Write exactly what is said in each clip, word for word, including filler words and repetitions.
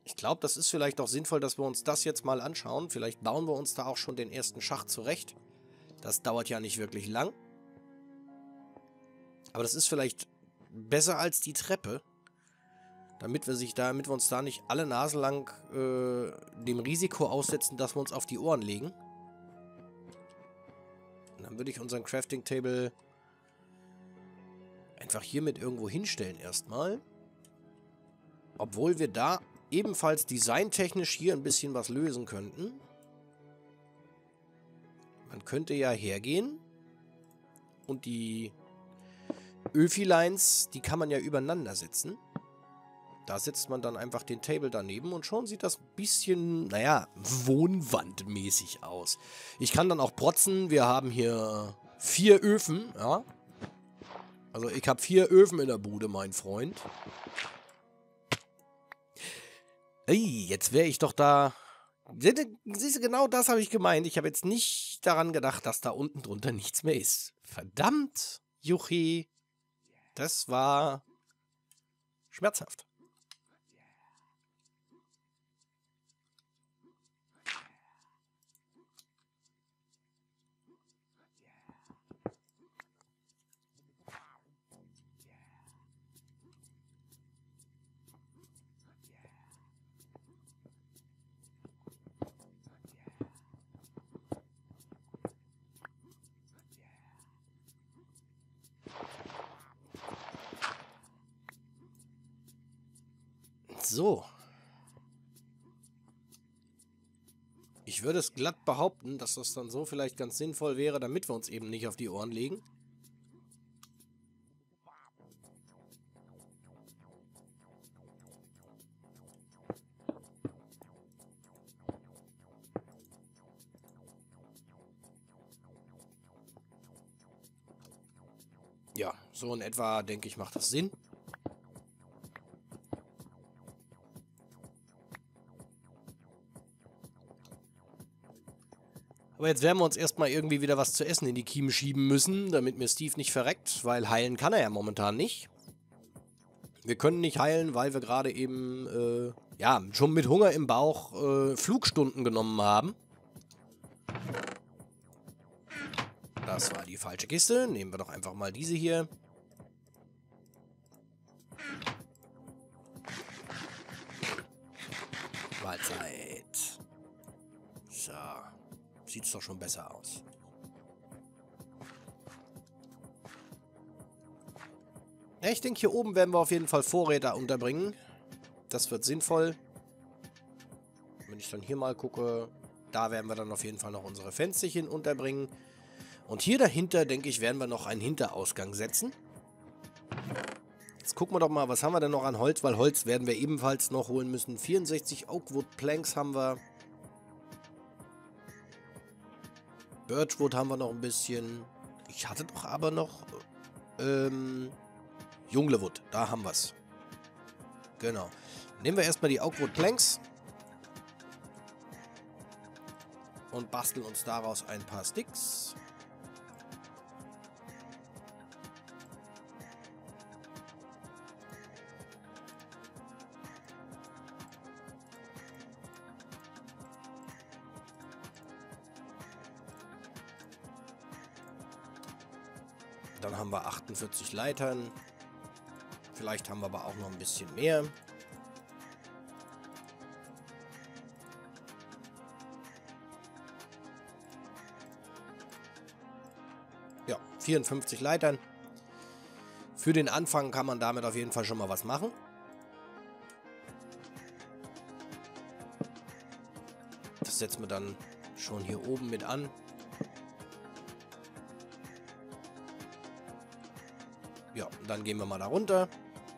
Ich glaube, das ist vielleicht auch sinnvoll, dass wir uns das jetzt mal anschauen. Vielleicht bauen wir uns da auch schon den ersten Schacht zurecht. Das dauert ja nicht wirklich lang. Aber das ist vielleicht besser als die Treppe. Damit wir, sich da, damit wir uns da nicht alle Nase lang äh, dem Risiko aussetzen, dass wir uns auf die Ohren legen. Und dann würde ich unseren Crafting Table einfach hiermit irgendwo hinstellen erstmal. Obwohl wir da ebenfalls designtechnisch hier ein bisschen was lösen könnten. Man könnte ja hergehen und die Öfi-Lines, die kann man ja übereinander setzen. Da setzt man dann einfach den Table daneben und schon sieht das ein bisschen, naja, wohnwandmäßig aus. Ich kann dann auch protzen, wir haben hier vier Öfen, ja. Also ich habe vier Öfen in der Bude, mein Freund. Ey, jetzt wäre ich doch da... Siehst du, genau das habe ich gemeint. Ich habe jetzt nicht daran gedacht, dass da unten drunter nichts mehr ist. Verdammt, Juchi. Das war schmerzhaft. So. Ich würde es glatt behaupten, dass das dann so vielleicht ganz sinnvoll wäre, damit wir uns eben nicht auf die Ohren legen. Ja, so in etwa, denke ich, macht das Sinn. Aber jetzt werden wir uns erstmal irgendwie wieder was zu essen in die Kiemen schieben müssen, damit mir Steve nicht verreckt, weil heilen kann er ja momentan nicht. Wir können nicht heilen, weil wir gerade eben, äh, ja, schon mit Hunger im Bauch äh, Flugstunden genommen haben. Das war die falsche Kiste. Nehmen wir doch einfach mal diese hier. Mahlzeit. So. Sieht es doch schon besser aus. Ja, ich denke, hier oben werden wir auf jeden Fall Vorräte unterbringen. Das wird sinnvoll. Wenn ich dann hier mal gucke, da werden wir dann auf jeden Fall noch unsere Fensterchen unterbringen. Und hier dahinter, denke ich, werden wir noch einen Hinterausgang setzen. Jetzt gucken wir doch mal, was haben wir denn noch an Holz, weil Holz werden wir ebenfalls noch holen müssen. vierundsechzig Oakwood Planks haben wir. Birchwood haben wir noch ein bisschen. Ich hatte doch aber noch ähm, Junglewood. Da haben wir es. Genau. Nehmen wir erstmal die Oakwood Planks und basteln uns daraus ein paar Sticks. Dann haben wir achtundvierzig Leitern. Vielleicht haben wir aber auch noch ein bisschen mehr. Ja, vierundfünfzig Leitern. Für den Anfang kann man damit auf jeden Fall schon mal was machen. Das setzen wir dann schon hier oben mit an. Ja, dann gehen wir mal da runter.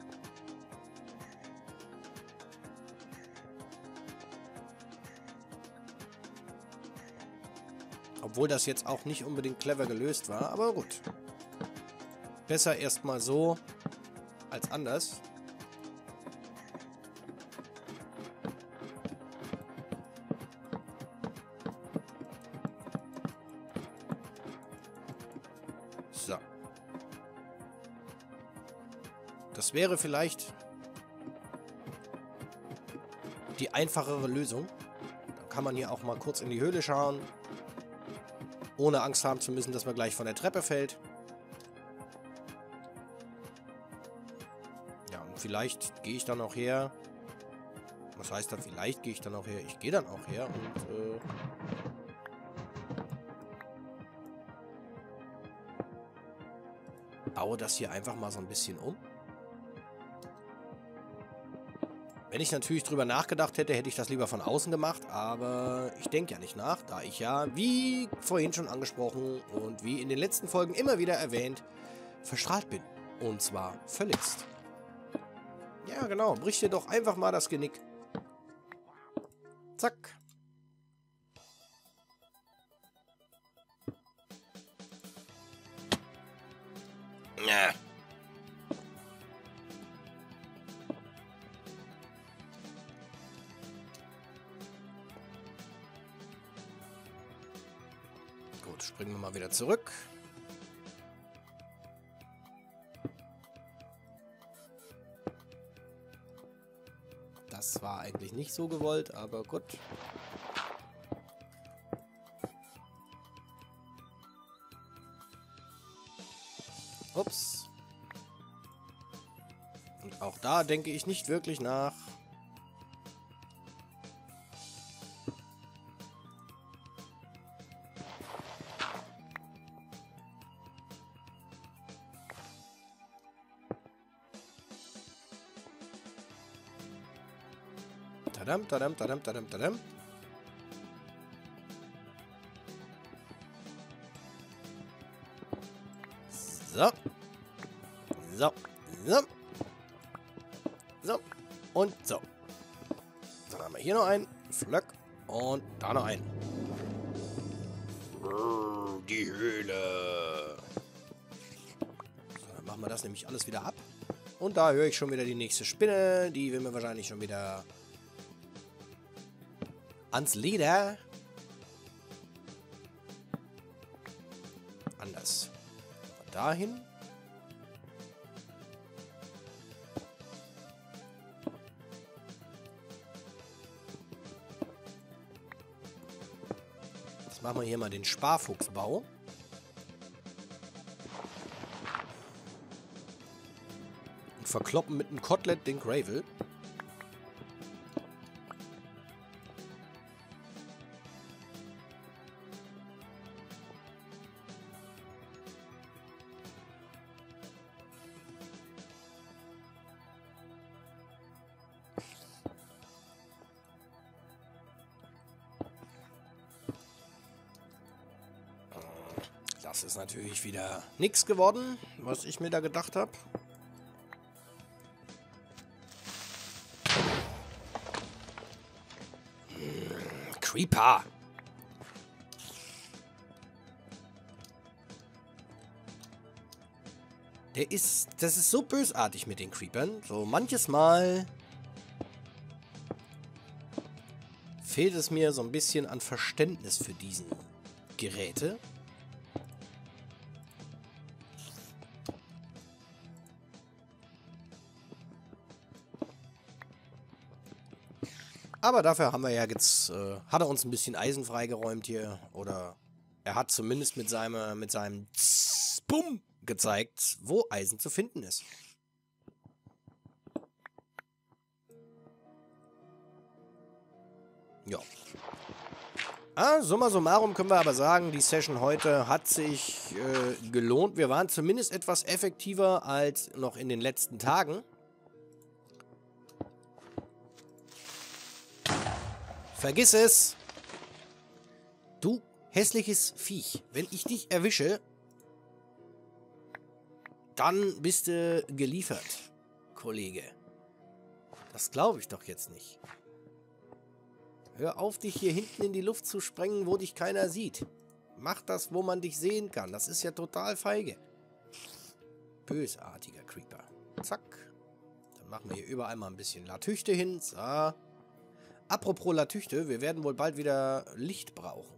Obwohl das jetzt auch nicht unbedingt clever gelöst war, aber gut. Besser erstmal so als anders. So. Das wäre vielleicht die einfachere Lösung. Dann kann man hier auch mal kurz in die Höhle schauen. Ohne Angst haben zu müssen, dass man gleich von der Treppe fällt. Ja, und vielleicht gehe ich dann auch her. Was heißt dann, vielleicht gehe ich dann auch her? Ich gehe dann auch her und äh, baue das hier einfach mal so ein bisschen um. Wenn ich natürlich drüber nachgedacht hätte, hätte ich das lieber von außen gemacht, aber ich denke ja nicht nach, da ich ja, wie vorhin schon angesprochen und wie in den letzten Folgen immer wieder erwähnt, verstrahlt bin. Und zwar völligst. Ja, genau, brich dir doch einfach mal das Genick. Zack. Ja. Gut, springen wir mal wieder zurück. Das war eigentlich nicht so gewollt, aber gut. Ups. Und auch da denke ich nicht wirklich nach. Tadam, tadam, tadam, tadam, tadam. So. So. So. So. Und so. Dann haben wir hier noch einen. Flöck. Und da noch einen. Die Höhle. So, dann machen wir das nämlich alles wieder ab. Und da höre ich schon wieder die nächste Spinne. Die will mir wahrscheinlich schon wieder ans Leder. Anders. Dahin. Jetzt machen wir hier mal den Sparfuchsbau. Und verkloppen mit einem Kotelett den Gravel. Das ist natürlich wieder nichts geworden, was ich mir da gedacht habe. Hm, Creeper. Der ist, das ist so bösartig mit den Creepern. So manches Mal fehlt es mir so ein bisschen an Verständnis für diesen Geräte. Aber dafür haben wir ja jetzt, äh, hat er uns ein bisschen Eisen freigeräumt hier. Oder er hat zumindest mit seinem, mit seinem Bumm gezeigt, wo Eisen zu finden ist. Ja. Ah, summa summarum können wir aber sagen, die Session heute hat sich äh, gelohnt. Wir waren zumindest etwas effektiver als noch in den letzten Tagen. Vergiss es! Du hässliches Viech. Wenn ich dich erwische, dann bist du geliefert, Kollege. Das glaube ich doch jetzt nicht. Hör auf, dich hier hinten in die Luft zu sprengen, wo dich keiner sieht. Mach das, wo man dich sehen kann. Das ist ja total feige. Bösartiger Creeper. Zack. Dann machen wir hier überall mal ein bisschen Latüchte hin. So. Apropos Latüchte, wir werden wohl bald wieder Licht brauchen.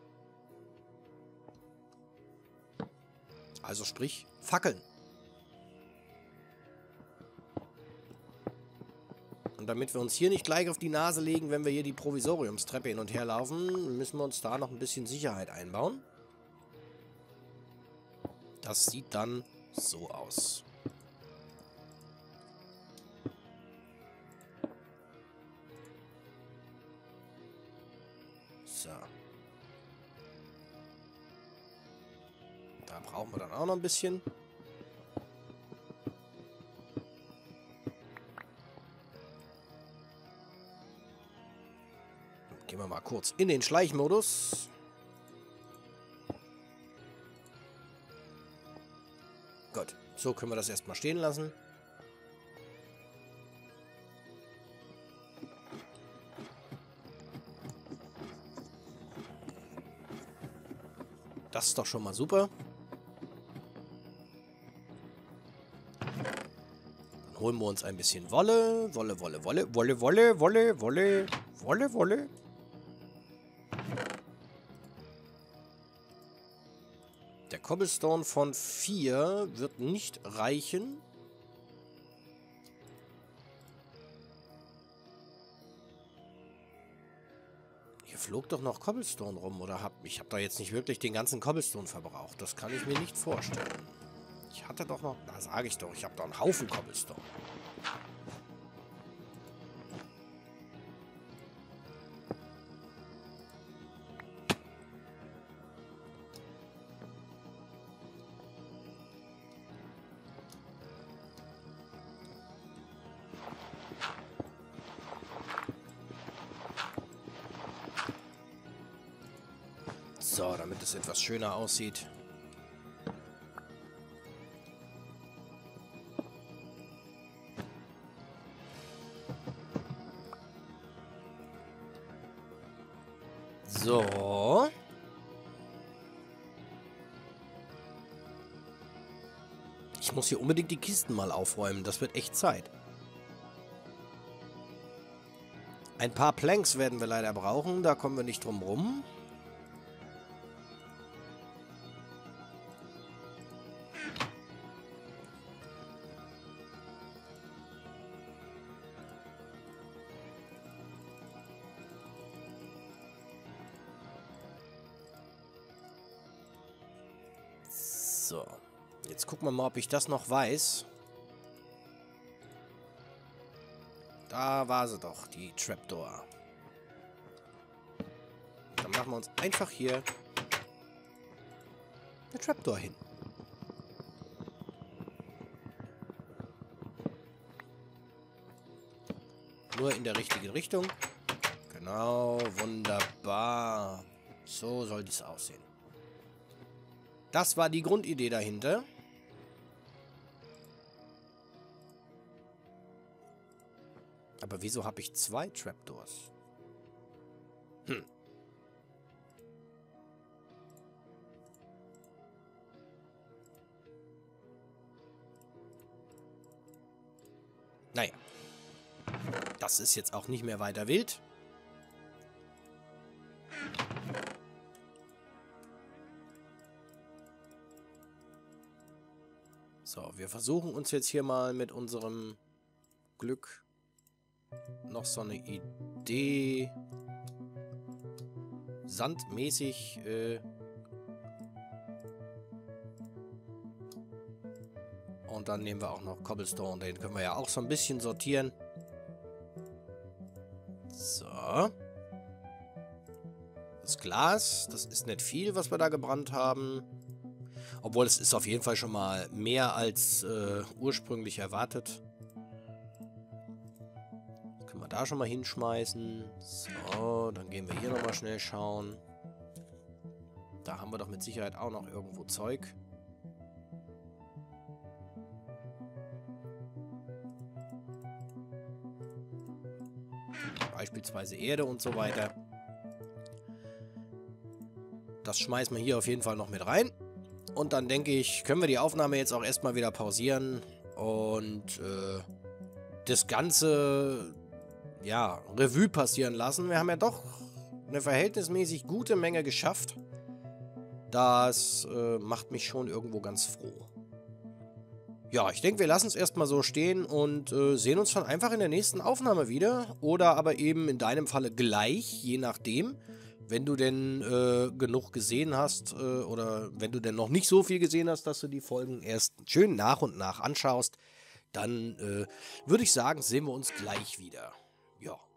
Also sprich, Fackeln. Und damit wir uns hier nicht gleich auf die Nase legen, wenn wir hier die Provisoriumstreppe hin und her laufen, müssen wir uns da noch ein bisschen Sicherheit einbauen. Das sieht dann so aus. So. Da brauchen wir dann auch noch ein bisschen. Gehen wir mal kurz in den Schleichmodus. Gut, so können wir das erstmal stehen lassen. Das ist doch schon mal super. Dann holen wir uns ein bisschen Wolle. Wolle, Wolle, Wolle, Wolle, Wolle, Wolle, Wolle, Wolle, Wolle. Der Cobblestone von vier wird nicht reichen. Hier flog doch noch Cobblestone rum, oder hab ich habe da jetzt nicht wirklich den ganzen Cobblestone verbraucht. Das kann ich mir nicht vorstellen. Ich hatte doch noch, da sage ich doch, ich habe da einen Haufen Cobblestone. So, damit es etwas schöner aussieht. So. Ich muss hier unbedingt die Kisten mal aufräumen. Das wird echt Zeit. Ein paar Planks werden wir leider brauchen. Da kommen wir nicht drum rum. So, jetzt gucken wir mal, ob ich das noch weiß. Da war sie doch, die Trapdoor. Dann machen wir uns einfach hier eine Trapdoor hin. Nur in der richtigen Richtung. Genau, wunderbar. So soll dies aussehen. Das war die Grundidee dahinter. Aber wieso habe ich zwei Trapdoors? Hm. Naja. Das ist jetzt auch nicht mehr weiter wild. So, wir versuchen uns jetzt hier mal mit unserem Glück noch so eine Idee sandmäßig äh, und dann nehmen wir auch noch Cobblestone, den können wir ja auch so ein bisschen sortieren. So. Das Glas, das ist nicht viel, was wir da gebrannt haben. Obwohl, es ist auf jeden Fall schon mal mehr als äh, ursprünglich erwartet. Das können wir da schon mal hinschmeißen. So, dann gehen wir hier nochmal schnell schauen. Da haben wir doch mit Sicherheit auch noch irgendwo Zeug. Beispielsweise Erde und so weiter. Das schmeißen wir hier auf jeden Fall noch mit rein. Und dann denke ich, können wir die Aufnahme jetzt auch erstmal wieder pausieren und äh, das Ganze, ja, Revue passieren lassen. Wir haben ja doch eine verhältnismäßig gute Menge geschafft. Das äh, macht mich schon irgendwo ganz froh. Ja, ich denke, wir lassen es erstmal so stehen und äh, sehen uns dann einfach in der nächsten Aufnahme wieder. Oder aber eben in deinem Falle gleich, je nachdem. Wenn du denn äh, genug gesehen hast äh, oder wenn du denn noch nicht so viel gesehen hast, dass du die Folgen erst schön nach und nach anschaust, dann äh, würde ich sagen, sehen wir uns gleich wieder. Ja.